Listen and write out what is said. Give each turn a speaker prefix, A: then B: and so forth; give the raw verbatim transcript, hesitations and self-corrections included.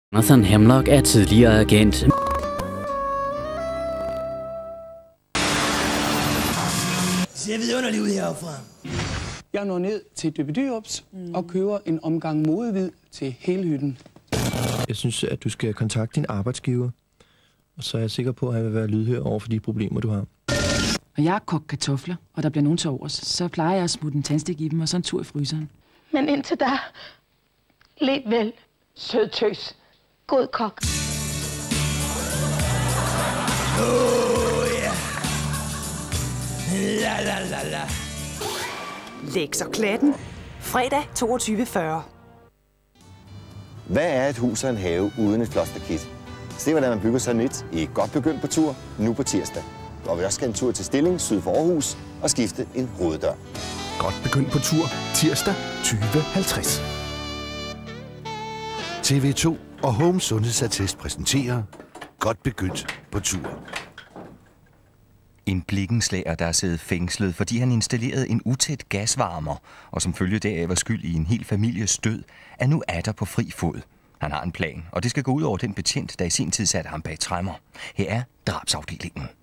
A: Jonathan Hemlock er tidligere agent.
B: Ser vidunderligt ud herfra.
C: Jeg når ned til Dybbøl Dyrups mm. og køber en omgang modehvid til hele hytten.
D: Jeg synes, at du skal kontakte din arbejdsgiver, og så er jeg sikker på, at han vil være lydhør over for de problemer, du har.
E: Når jeg har kogt kartofler, og der bliver nogen til overs, så plejer jeg at smutte en tandstik i dem og så en tur i fryseren.
F: Men indtil da, lev vel, sød tøs, god kok.
B: Oh, ja. La, la, la, la.
G: Lex og Klatten. Fredag toogtyve fyrre.
H: Hvad er et hus og en have uden et klosterkit? Se, hvordan man bygger sig nyt i Godt Begyndt på tur nu på tirsdag. Hvor vi også skal en tur til Stilling syd for Aarhus og skifte en hoveddør.
I: Godt Begyndt på tur tirsdag tyve halvtreds. T V to og Home Sundhedsattest præsenterer Godt Begyndt på tur.
J: En blikkenslager, der er siddet fængslet, fordi han installerede en utæt gasvarmer, og som følge deraf var skyld i en hel families død, er nu atter på fri fod. Han har en plan, og det skal gå ud over den betjent, der i sin tid satte ham bag tremmer. Her er drabsafdelingen.